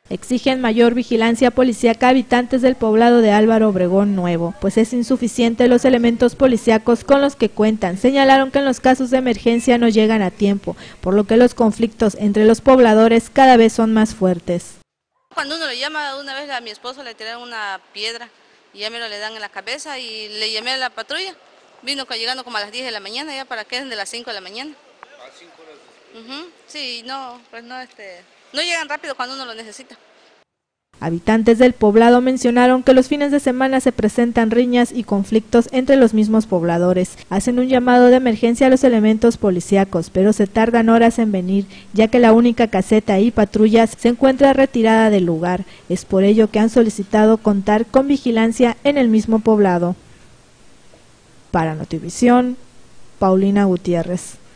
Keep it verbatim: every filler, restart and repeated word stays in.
Exigen mayor vigilancia policíaca a habitantes del poblado de Álvaro Obregón Nuevo, pues es insuficiente los elementos policíacos con los que cuentan. Señalaron que en los casos de emergencia no llegan a tiempo, por lo que los conflictos entre los pobladores cada vez son más fuertes. Cuando uno le llama, una vez a mi esposo le tiraron una piedra y ya me lo le dan en la cabeza y le llamé a la patrulla. Vino llegando como a las diez de la mañana, ya para que es de las cinco de la mañana. ¿A cinco horas después? Uh-huh. Sí, no, pues no, este, no llegan rápido cuando uno lo necesita. Habitantes del poblado mencionaron que los fines de semana se presentan riñas y conflictos entre los mismos pobladores. Hacen un llamado de emergencia a los elementos policíacos, pero se tardan horas en venir, ya que la única caseta y patrullas se encuentra retirada del lugar. Es por ello que han solicitado contar con vigilancia en el mismo poblado. Para Notivisión, Paulina Gutiérrez.